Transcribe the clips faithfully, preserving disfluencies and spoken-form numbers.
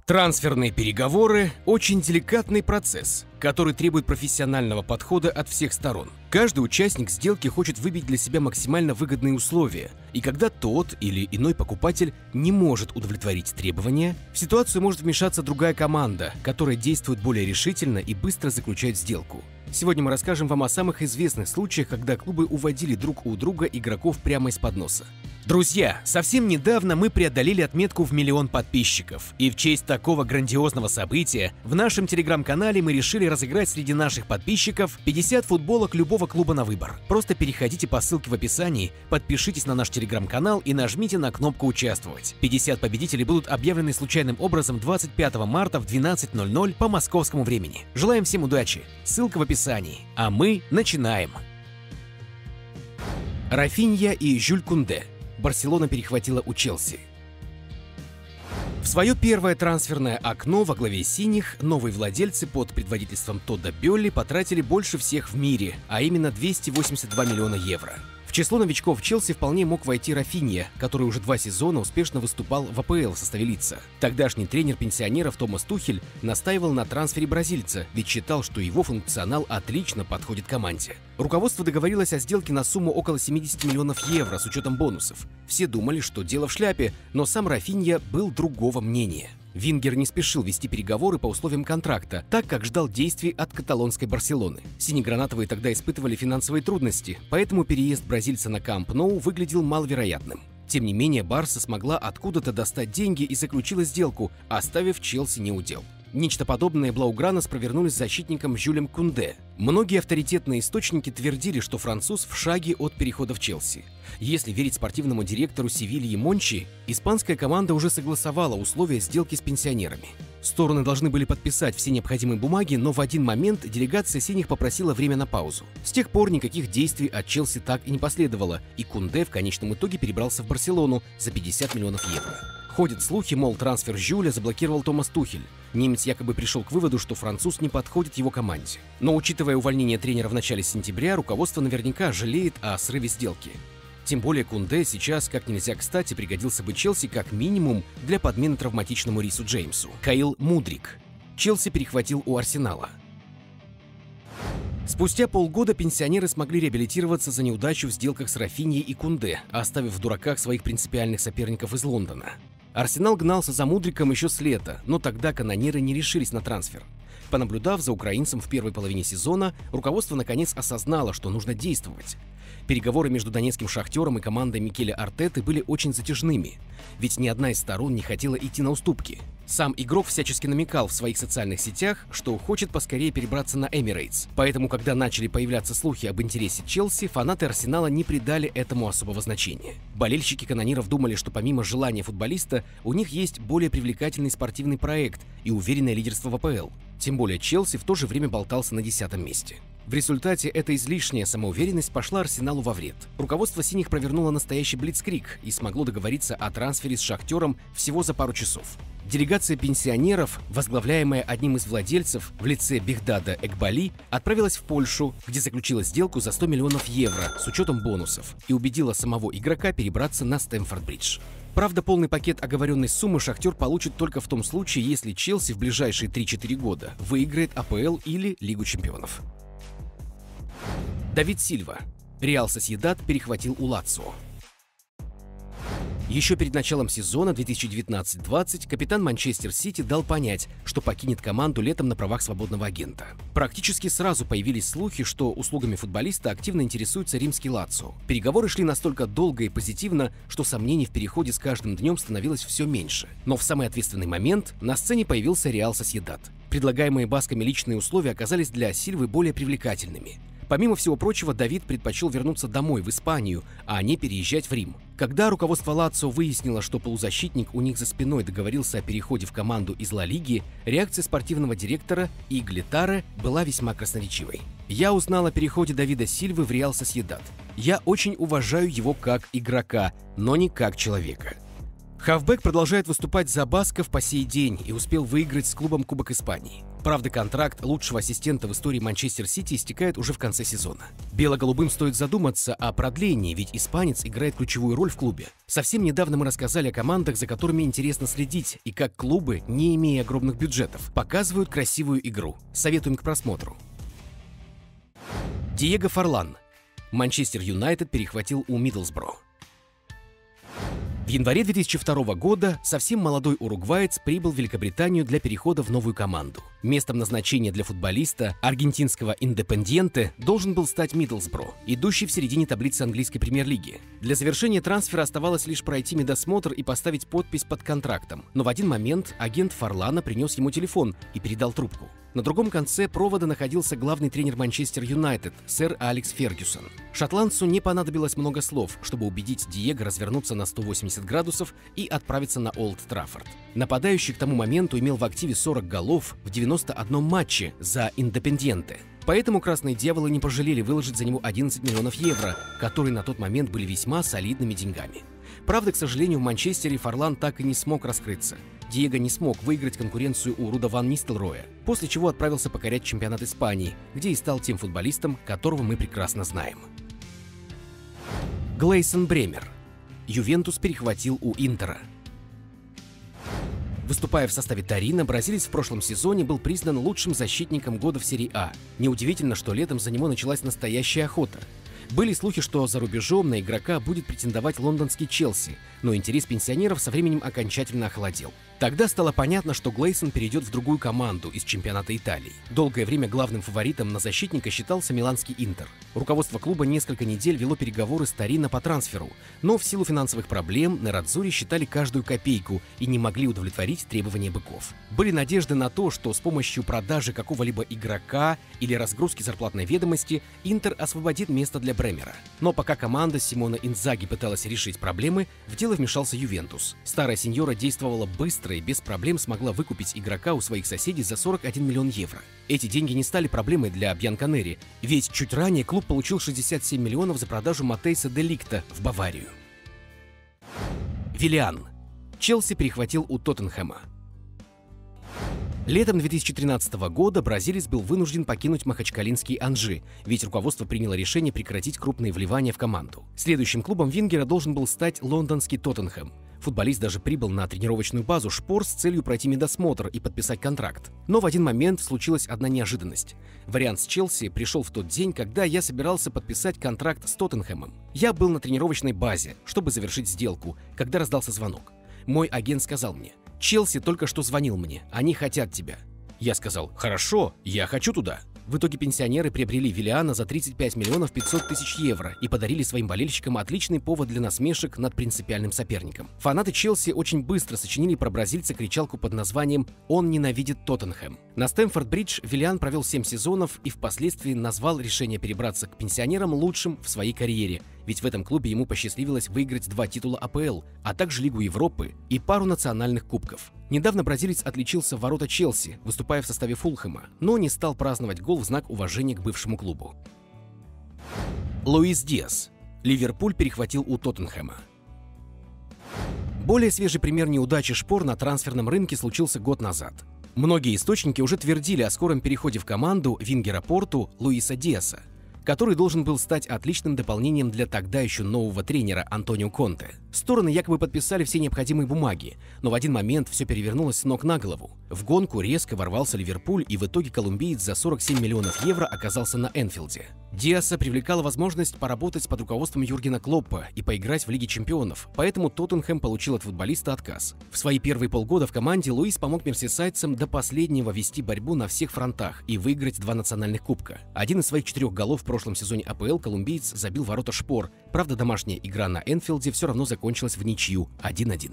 Трансферные переговоры – очень деликатный процесс, который требует профессионального подхода от всех сторон. Каждый участник сделки хочет выбить для себя максимально выгодные условия, и когда тот или иной покупатель не может удовлетворить требования, в ситуацию может вмешаться другая команда, которая действует более решительно и быстро заключает сделку. Сегодня мы расскажем вам о самых известных случаях, когда клубы уводили друг у друга игроков прямо из-под носа. Друзья, совсем недавно мы преодолели отметку в миллион подписчиков, и в честь такого грандиозного события в нашем телеграм-канале мы решили разыграть среди наших подписчиков пятьдесят футболок любого клуба на выбор. Просто переходите по ссылке в описании, подпишитесь на наш телеграм-канал и нажмите на кнопку «Участвовать». пятьдесят победителей будут объявлены случайным образом двадцать пятого марта в двенадцать ноль ноль по московскому времени. Желаем всем удачи, ссылка в описании, а мы начинаем. Рафинья и Жюль Кунде. Барселона перехватила у Челси. В свое первое трансферное окно во главе синих новые владельцы под предводительством Тодда Бёлли потратили больше всех в мире, а именно двести восемьдесят два миллиона евро. В число новичков Челси вполне мог войти Рафинья, который уже два сезона успешно выступал в АПЛ в составе Лидса. Тогдашний тренер пенсионеров Томас Тухель настаивал на трансфере бразильца, ведь считал, что его функционал отлично подходит команде. Руководство договорилось о сделке на сумму около семидесяти миллионов евро с учетом бонусов. Все думали, что дело в шляпе, но сам Рафинья был другого мнения. Вингер не спешил вести переговоры по условиям контракта, так как ждал действий от каталонской Барселоны. Синегранатовые тогда испытывали финансовые трудности, поэтому переезд бразильца на Камп Ноу выглядел маловероятным. Тем не менее, Барса смогла откуда-то достать деньги и заключила сделку, оставив Челси неудел. Нечто подобное блаугранос провернули с защитником Жюлем Кунде. Многие авторитетные источники твердили, что француз в шаге от перехода в Челси. Если верить спортивному директору Севильи Мончи, испанская команда уже согласовала условия сделки с пенсионерами. Стороны должны были подписать все необходимые бумаги, но в один момент делегация синих попросила время на паузу. С тех пор никаких действий от Челси так и не последовало, и Кунде в конечном итоге перебрался в Барселону за пятьдесят миллионов евро. Ходят слухи, мол, трансфер Жюля заблокировал Томас Тухель. Немец якобы пришел к выводу, что француз не подходит его команде. Но учитывая увольнение тренера в начале сентября, руководство наверняка жалеет о срыве сделки. Тем более Кунде сейчас как нельзя кстати пригодился бы Челси как минимум для подмены травматичному Рису Джеймсу. Каил Мудрик. Челси перехватил у Арсенала. Спустя полгода пенсионеры смогли реабилитироваться за неудачу в сделках с Рафиньей и Кунде, оставив в дураках своих принципиальных соперников из Лондона. Арсенал гнался за Мудриком еще с лета, но тогда канонеры не решились на трансфер. Понаблюдав за украинцем в первой половине сезона, руководство наконец осознало, что нужно действовать. Переговоры между донецким «Шахтером» и командой Микеля Артеты были очень затяжными, ведь ни одна из сторон не хотела идти на уступки. Сам игрок всячески намекал в своих социальных сетях, что хочет поскорее перебраться на Эмирейтс. Поэтому, когда начали появляться слухи об интересе Челси, фанаты Арсенала не придали этому особого значения. Болельщики канониров думали, что помимо желания футболиста, у них есть более привлекательный спортивный проект и уверенное лидерство в АПЛ. Тем более Челси в то же время болтался на десятом месте. В результате эта излишняя самоуверенность пошла Арсеналу во вред. Руководство синих провернуло настоящий блицкриг и смогло договориться о трансфере с Шахтером всего за пару часов. Делегация пенсионеров, возглавляемая одним из владельцев в лице Бехдада Экбали, отправилась в Польшу, где заключила сделку за сто миллионов евро с учетом бонусов и убедила самого игрока перебраться на Стэмфорд-Бридж. Правда, полный пакет оговоренной суммы Шахтер получит только в том случае, если Челси в ближайшие три-четыре года выиграет АПЛ или Лигу чемпионов. Давид Сильва. Реал Сосьедад перехватил у Лацио. Еще перед началом сезона две тысячи девятнадцать двадцать капитан Манчестер Сити дал понять, что покинет команду летом на правах свободного агента. Практически сразу появились слухи, что услугами футболиста активно интересуется римский Лацио. Переговоры шли настолько долго и позитивно, что сомнений в переходе с каждым днем становилось все меньше. Но в самый ответственный момент на сцене появился Реал Сосьедад. Предлагаемые басками личные условия оказались для Сильвы более привлекательными. Помимо всего прочего, Давид предпочел вернуться домой, в Испанию, а не переезжать в Рим. Когда руководство Лацио выяснило, что полузащитник у них за спиной договорился о переходе в команду из Ла Лиги, реакция спортивного директора Игли Таре была весьма красноречивой. «Я узнал о переходе Давида Сильвы в Реал Сосьедад. Я очень уважаю его как игрока, но не как человека. Хавбэк продолжает выступать за басков по сей день и успел выиграть с клубом Кубок Испании. Правда, контракт лучшего ассистента в истории Манчестер Сити истекает уже в конце сезона. Бело-голубым стоит задуматься о продлении, ведь испанец играет ключевую роль в клубе. Совсем недавно мы рассказали о командах, за которыми интересно следить, и как клубы, не имея огромных бюджетов, показывают красивую игру. Советуем к просмотру. Диего Форлан. Манчестер Юнайтед перехватил у Миддлсбро. В январе две тысячи второго года совсем молодой уругваец прибыл в Великобританию для перехода в новую команду. Местом назначения для футболиста аргентинского Индепендьенте должен был стать Миддлсбро, идущий в середине таблицы английской премьер-лиги. Для завершения трансфера оставалось лишь пройти медосмотр и поставить подпись под контрактом. Но в один момент агент Форлана принес ему телефон и передал трубку. На другом конце провода находился главный тренер Манчестер Юнайтед, сэр Алекс Фергюсон. Шотландцу не понадобилось много слов, чтобы убедить Диего развернуться на сто восемьдесят градусов и отправиться на Олд Траффорд. Нападающий к тому моменту имел в активе сорок голов в девяноста одном матче за Индепендьенте. Поэтому красные дьяволы не пожалели выложить за него одиннадцать миллионов евро, которые на тот момент были весьма солидными деньгами. Правда, к сожалению, в Манчестере Форлан так и не смог раскрыться. Диего не смог выиграть конкуренцию у Руда ван Нистелрooя, после чего отправился покорять чемпионат Испании, где и стал тем футболистом, которого мы прекрасно знаем. Глейсон Бремер. Ювентус перехватил у Интера. Выступая в составе Торино, бразилец в прошлом сезоне был признан лучшим защитником года в серии А. Неудивительно, что летом за него началась настоящая охота. Были слухи, что за рубежом на игрока будет претендовать лондонский Челси, но интерес пенсионеров со временем окончательно охладел. Тогда стало понятно, что Глейсон перейдет в другую команду из чемпионата Италии. Долгое время главным фаворитом на защитника считался миланский Интер. Руководство клуба несколько недель вело переговоры с Торино по трансферу, но в силу финансовых проблем нерадзури считали каждую копейку и не могли удовлетворить требования быков. Были надежды на то, что с помощью продажи какого-либо игрока или разгрузки зарплатной ведомости Интер освободит место для Бремера. Но пока команда Симона Инзаги пыталась решить проблемы, в дело вмешался Ювентус. Старая сеньора действовала быстро и без проблем смогла выкупить игрока у своих соседей за сорок один миллион евро. Эти деньги не стали проблемой для Бьянконери, ведь чуть ранее клуб получил шестьдесят семь миллионов за продажу Матейса де Ликта в Баварию. Виллиан. Челси перехватил у Тоттенхэма. Летом две тысячи тринадцатого года бразилец был вынужден покинуть махачкалинский Анжи, ведь руководство приняло решение прекратить крупные вливания в команду. Следующим клубом Вингера должен был стать лондонский Тоттенхэм. Футболист даже прибыл на тренировочную базу «Шпор» с целью пройти медосмотр и подписать контракт. Но в один момент случилась одна неожиданность. Вариант с Челси пришел в тот день, когда я собирался подписать контракт с Тоттенхэмом. Я был на тренировочной базе, чтобы завершить сделку, когда раздался звонок. Мой агент сказал мне: «Челси только что звонил мне, они хотят тебя». Я сказал: «Хорошо, я хочу туда». В итоге пенсионеры приобрели Виллиана за тридцать пять миллионов пятьсот тысяч евро и подарили своим болельщикам отличный повод для насмешек над принципиальным соперником. Фанаты Челси очень быстро сочинили про бразильца кричалку под названием «Он ненавидит Тоттенхэм». На Стэмфорд-Бридж Виллиан провел семь сезонов и впоследствии назвал решение перебраться к пенсионерам лучшим в своей карьере, ведь в этом клубе ему посчастливилось выиграть два титула А Пэ Эл, а также Лигу Европы и пару национальных кубков. Недавно бразилец отличился в ворота Челси, выступая в составе Фулхэма, но не стал праздновать гол в знак уважения к бывшему клубу. Луис Диас. Ливерпуль перехватил у Тоттенхэма. Более свежий пример неудачи Шпор на трансферном рынке случился год назад. Многие источники уже твердили о скором переходе в команду вингера Порту Луиса Диаса, который должен был стать отличным дополнением для тогда еще нового тренера Антонио Конте. Стороны якобы подписали все необходимые бумаги, но в один момент все перевернулось с ног на голову. В гонку резко ворвался Ливерпуль, и в итоге колумбиец за сорок семь миллионов евро оказался на Энфилде. Диаса привлекала возможность поработать под руководством Юргена Клоппа и поиграть в Лиге чемпионов, поэтому Тоттенхэм получил от футболиста отказ. В свои первые полгода в команде Луис помог мерсисайдцам до последнего вести борьбу на всех фронтах и выиграть два национальных кубка. Один из своих четырех голов в прошлом сезоне А Пэ Эл колумбиец забил в ворота Шпор, правда домашняя игра на Энфилде все равно закончилась в ничью один один.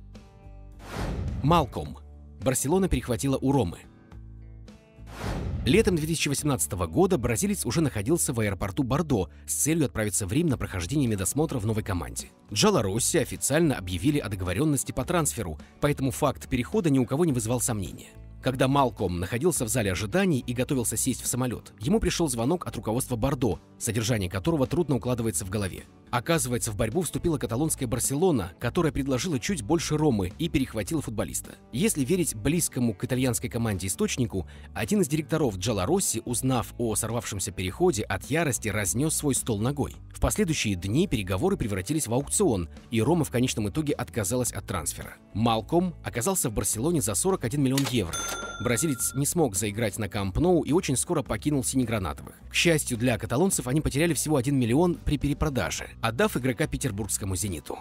Малком. Барселона перехватила у Ромы. Летом две тысячи восемнадцатого года бразилец уже находился в аэропорту Бордо с целью отправиться в Рим на прохождение медосмотра в новой команде. Джаларосси официально объявили о договоренности по трансферу, поэтому факт перехода ни у кого не вызывал сомнения. Когда Малком находился в зале ожиданий и готовился сесть в самолет, ему пришел звонок от руководства Бордо, содержание которого трудно укладывается в голове. Оказывается, в борьбу вступила каталонская Барселона, которая предложила чуть больше Ромы и перехватила футболиста. Если верить близкому к итальянской команде источнику, один из директоров Джаларосси, узнав о сорвавшемся переходе, от ярости разнес свой стол ногой. В последующие дни переговоры превратились в аукцион, и Рома в конечном итоге отказалась от трансфера. Малком оказался в Барселоне за сорок один миллион евро. Бразилец не смог заиграть на Камп Ноу и очень скоро покинул синегранатовых. К счастью для каталонцев, они потеряли всего один миллион при перепродаже, отдав игрока петербургскому «Зениту».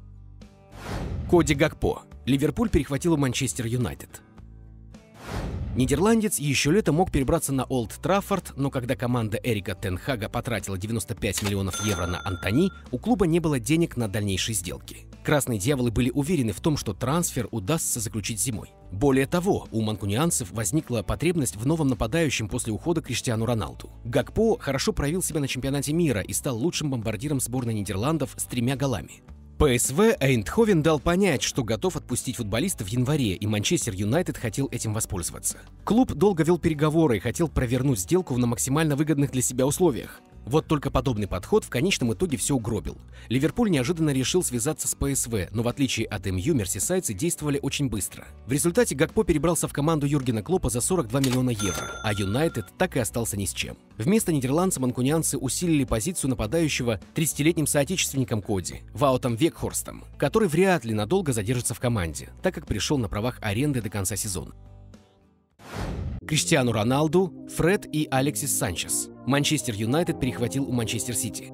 Коди Гакпо. Ливерпуль перехватил у Манчестер Юнайтед. Нидерландец еще летом мог перебраться на Олд Траффорд, но когда команда Эрика Тен Хага потратила девяносто пять миллионов евро на Антони, у клуба не было денег на дальнейшие сделки. Красные дьяволы были уверены в том, что трансфер удастся заключить зимой. Более того, у манкунианцев возникла потребность в новом нападающем после ухода Криштиану Роналду. Гакпо хорошо проявил себя на чемпионате мира и стал лучшим бомбардиром сборной Нидерландов с тремя голами. ПСВ Эйндховен дал понять, что готов отпустить футболиста в январе, и Манчестер Юнайтед хотел этим воспользоваться. Клуб долго вел переговоры и хотел провернуть сделку на максимально выгодных для себя условиях. Вот только подобный подход в конечном итоге все угробил. Ливерпуль неожиданно решил связаться с ПСВ, но в отличие от МЮ, мерсисайдцы действовали очень быстро. В результате Гакпо перебрался в команду Юргена Клоппа за сорок два миллиона евро, а Юнайтед так и остался ни с чем. Вместо нидерландца манкунианцы усилили позицию нападающего тридцатилетним соотечественником Коди, Ваутом Векхорстом, который вряд ли надолго задержится в команде, так как пришел на правах аренды до конца сезона. Криштиану Роналду, Фред и Алексис Санчес. Манчестер Юнайтед перехватил у Манчестер Сити.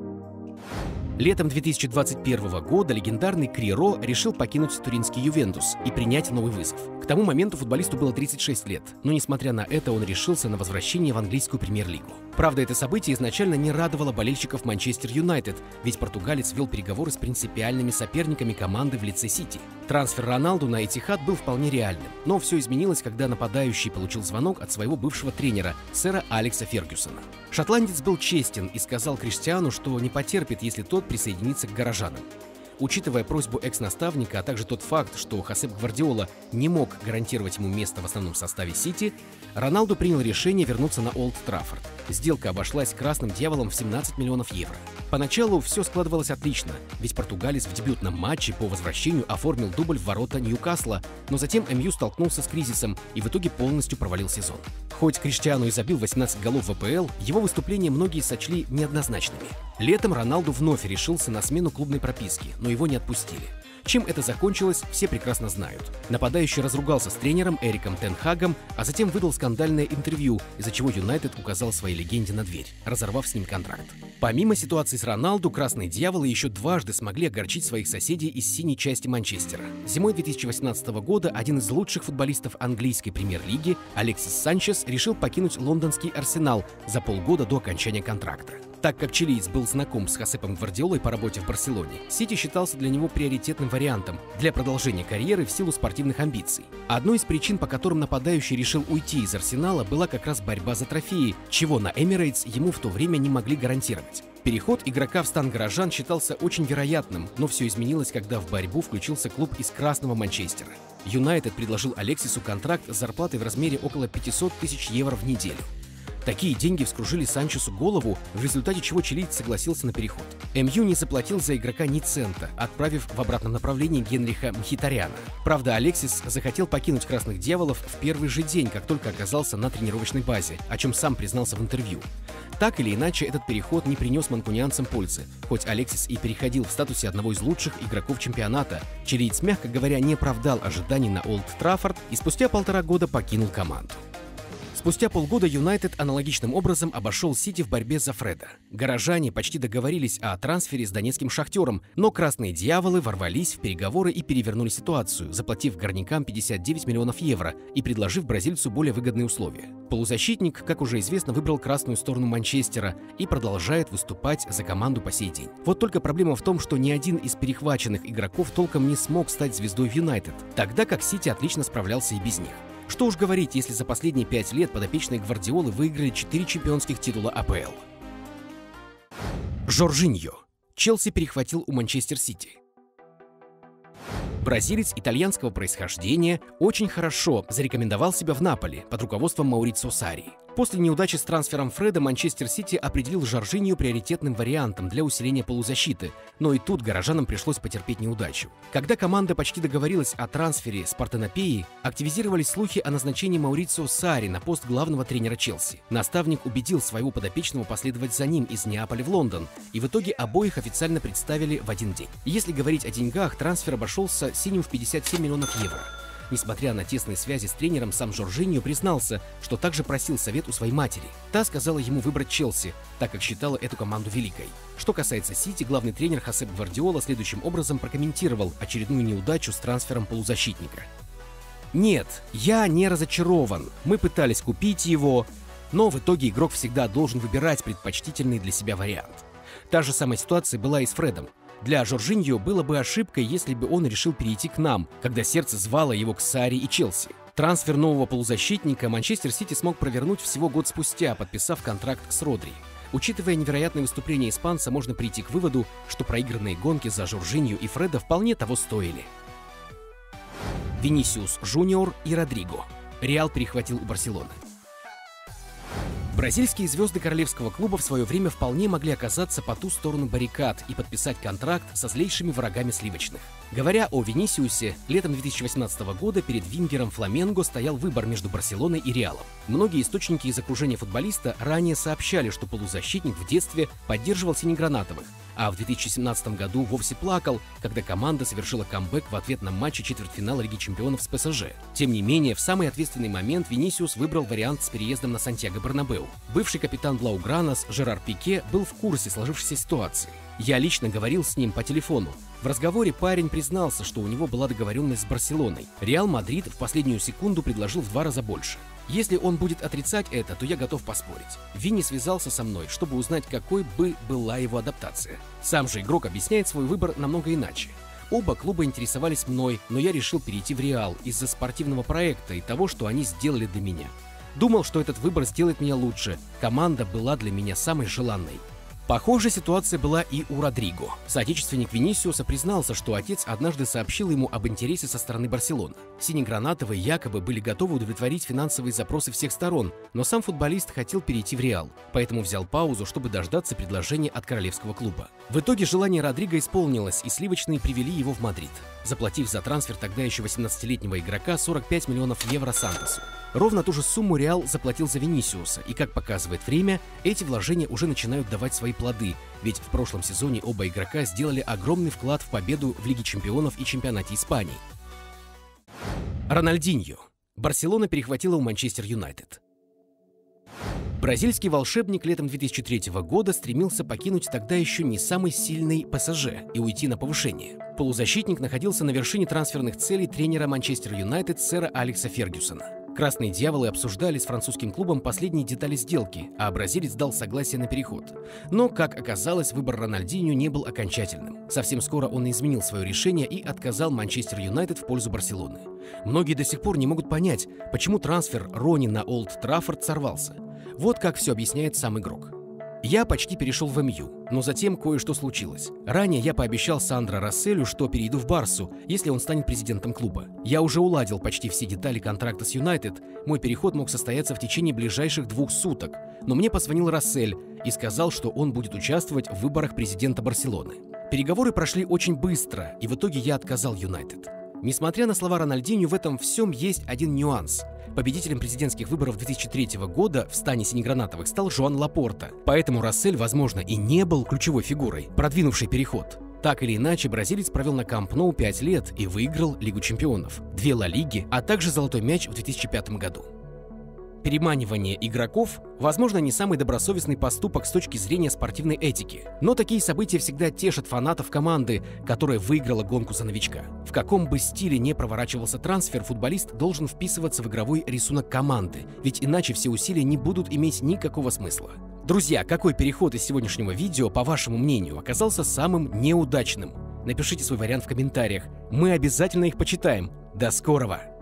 Летом две тысячи двадцать первого года легендарный Криро решил покинуть туринский Ювентус и принять новый вызов. К тому моменту футболисту было тридцать шесть лет, но несмотря на это он решился на возвращение в английскую премьер-лигу. Правда, это событие изначально не радовало болельщиков Манчестер Юнайтед, ведь португалец вел переговоры с принципиальными соперниками команды в лице Сити. Трансфер Роналду на Этихад был вполне реальным, но все изменилось, когда нападающий получил звонок от своего бывшего тренера, сэра Алекса Фергюсона. Шотландец был честен и сказал Криштиану, что не потерпит, если тот присоединится к горожанам. Учитывая просьбу экс-наставника, а также тот факт, что Хосеп Гвардиола не мог гарантировать ему место в основном составе Сити, Роналду принял решение вернуться на Олд Траффорд. Сделка обошлась красным дьяволом в семнадцать миллионов евро. Поначалу все складывалось отлично, ведь португалец в дебютном матче по возвращению оформил дубль в ворота Ньюкасла, но затем МЮ столкнулся с кризисом и в итоге полностью провалил сезон. Хоть Криштиану и забил восемнадцать голов в АПЛ, его выступления многие сочли неоднозначными. Летом Роналду вновь решился на смену клубной прописки, но его не отпустили. Чем это закончилось, все прекрасно знают. Нападающий разругался с тренером Эриком Тен Хагом, а затем выдал скандальное интервью, из-за чего Юнайтед указал своей легенде на дверь, разорвав с ним контракт. Помимо ситуации с Роналду, красные дьяволы еще дважды смогли огорчить своих соседей из синей части Манчестера. Зимой две тысячи восемнадцатого года один из лучших футболистов английской премьер-лиги, Алексис Санчес, решил покинуть лондонский Арсенал за полгода до окончания контракта. Так как чилиец был знаком с Хосепом Гвардиолой по работе в Барселоне, Сити считался для него приоритетным вариантом для продолжения карьеры в силу спортивных амбиций. Одной из причин, по которым нападающий решил уйти из Арсенала, была как раз борьба за трофеи, чего на Эмирейтс ему в то время не могли гарантировать. Переход игрока в стан горожан считался очень вероятным, но все изменилось, когда в борьбу включился клуб из Красного Манчестера. Юнайтед предложил Алексису контракт с зарплатой в размере около пятисот тысяч евро в неделю. Такие деньги вскружили Санчесу голову, в результате чего чилиец согласился на переход. МЮ не заплатил за игрока ни цента, отправив в обратном направлении Генриха Мхитаряна. Правда, Алексис захотел покинуть Красных Дьяволов в первый же день, как только оказался на тренировочной базе, о чем сам признался в интервью. Так или иначе, этот переход не принес манкунианцам пользы, хоть Алексис и переходил в статусе одного из лучших игроков чемпионата. Чилиец, мягко говоря, не оправдал ожиданий на Олд Траффорд и спустя полтора года покинул команду. Спустя полгода Юнайтед аналогичным образом обошел Сити в борьбе за Фреда. Горожане почти договорились о трансфере с донецким «Шахтером», но красные дьяволы ворвались в переговоры и перевернули ситуацию, заплатив горнякам пятьдесят девять миллионов евро и предложив бразильцу более выгодные условия. Полузащитник, как уже известно, выбрал красную сторону Манчестера и продолжает выступать за команду по сей день. Вот только проблема в том, что ни один из перехваченных игроков толком не смог стать звездой в Юнайтед, тогда как Сити отлично справлялся и без них. Что уж говорить, если за последние пять лет подопечные Гвардиолы выиграли четыре чемпионских титула АПЛ. Жоржиньо. Челси перехватил у Манчестер Сити. Бразилец итальянского происхождения очень хорошо зарекомендовал себя в Наполи под руководством Маурицио Сарри. После неудачи с трансфером Фреда Манчестер Сити определил Жоржинью приоритетным вариантом для усиления полузащиты, но и тут горожанам пришлось потерпеть неудачу. Когда команда почти договорилась о трансфере с Партенопеи, активизировались слухи о назначении Маурицио Сарри на пост главного тренера Челси. Наставник убедил своего подопечного последовать за ним из Неаполя в Лондон, и в итоге обоих официально представили в один день. Если говорить о деньгах, трансфер обошелся синим в пятьдесят семь миллионов евро. Несмотря на тесные связи с тренером, сам Жоржиньо признался, что также просил совет у своей матери. Та сказала ему выбрать Челси, так как считала эту команду великой. Что касается Сити, главный тренер Хосеп Гвардиола следующим образом прокомментировал очередную неудачу с трансфером полузащитника. «Нет, я не разочарован. Мы пытались купить его, но в итоге игрок всегда должен выбирать предпочтительный для себя вариант. Та же самая ситуация была и с Фредом. Для Жоржиньо было бы ошибкой, если бы он решил перейти к нам, когда сердце звало его к Сарри и Челси. Трансфер нового полузащитника Манчестер Сити смог провернуть всего год спустя, подписав контракт с Родри. Учитывая невероятное выступление испанца, можно прийти к выводу, что проигранные гонки за Жоржиньо и Фреда вполне того стоили. Винисиус Жуниор и Родриго. Реал перехватил у Барселоны. Бразильские звезды королевского клуба в свое время вполне могли оказаться по ту сторону баррикад и подписать контракт со злейшими врагами сливочных. Говоря о Винисиусе, летом две тысячи восемнадцатого года перед вингером Фламенго стоял выбор между Барселоной и Реалом. Многие источники из окружения футболиста ранее сообщали, что полузащитник в детстве поддерживал синегранатовых, а в две тысячи семнадцатом году вовсе плакал, когда команда совершила камбэк в ответном матче четвертьфинала Лиги чемпионов с ПСЖ. Тем не менее, в самый ответственный момент Винисиус выбрал вариант с переездом на Сантьяго-Бернабеу. Бывший капитан Блаугранас Жерар Пике был в курсе сложившейся ситуации. Я лично говорил с ним по телефону. В разговоре парень признался, что у него была договоренность с Барселоной. Реал Мадрид в последнюю секунду предложил в два раза больше. Если он будет отрицать это, то я готов поспорить. Винни связался со мной, чтобы узнать, какой бы была его адаптация. Сам же игрок объясняет свой выбор намного иначе. Оба клуба интересовались мной, но я решил перейти в Реал из-за спортивного проекта и того, что они сделали для меня. Думал, что этот выбор сделает меня лучше. Команда была для меня самой желанной. Похожая ситуация была и у Родриго. Соотечественник Винисиуса признался, что отец однажды сообщил ему об интересе со стороны Барселоны. Синегранатовые якобы были готовы удовлетворить финансовые запросы всех сторон, но сам футболист хотел перейти в Реал, поэтому взял паузу, чтобы дождаться предложения от королевского клуба. В итоге желание Родриго исполнилось, и сливочные привели его в Мадрид, заплатив за трансфер тогда еще восемнадцатилетнего игрока сорок пять миллионов евро Сантосу. Ровно ту же сумму Реал заплатил за Винисиуса, и, как показывает время, эти вложения уже начинают давать свои плоды, ведь в прошлом сезоне оба игрока сделали огромный вклад в победу в Лиге чемпионов и чемпионате Испании. Рональдиньо. Барселона перехватила у Манчестер Юнайтед. Бразильский волшебник летом две тысячи третьего года стремился покинуть тогда еще не самый сильный ПСЖ и уйти на повышение. Полузащитник находился на вершине трансферных целей тренера Манчестер Юнайтед сэра Алекса Фергюсона. Красные дьяволы обсуждали с французским клубом последние детали сделки, а бразилец дал согласие на переход. Но, как оказалось, выбор Рональдиньо не был окончательным. Совсем скоро он изменил свое решение и отказал Манчестер Юнайтед в пользу Барселоны. Многие до сих пор не могут понять, почему трансфер Рони на Олд Траффорд сорвался. Вот как все объясняет сам игрок. Я почти перешел в эм ю, но затем кое-что случилось. Ранее я пообещал Сандро Расселю, что перейду в Барсу, если он станет президентом клуба. Я уже уладил почти все детали контракта с Юнайтед, мой переход мог состояться в течение ближайших двух суток, но мне позвонил Рассель и сказал, что он будет участвовать в выборах президента Барселоны. Переговоры прошли очень быстро, и в итоге я отказал Юнайтед. Несмотря на слова Рональдиньо, в этом всем есть один нюанс. Победителем президентских выборов две тысячи третьего года в стане синегранатовых стал Жоан Лапорта, поэтому Рассель, возможно, и не был ключевой фигурой, продвинувшей переход. Так или иначе, бразилец провел на Камп Ноу пять лет и выиграл Лигу чемпионов, две Ла Лиги, а также золотой мяч в две тысячи пятом году. Переманивание игроков, возможно, не самый добросовестный поступок с точки зрения спортивной этики, но такие события всегда тешат фанатов команды, которая выиграла гонку за новичка. В каком бы стиле не проворачивался трансфер, футболист должен вписываться в игровой рисунок команды, ведь иначе все усилия не будут иметь никакого смысла. Друзья, какой переход из сегодняшнего видео, по вашему мнению, оказался самым неудачным? Напишите свой вариант в комментариях, мы обязательно их почитаем. До скорого!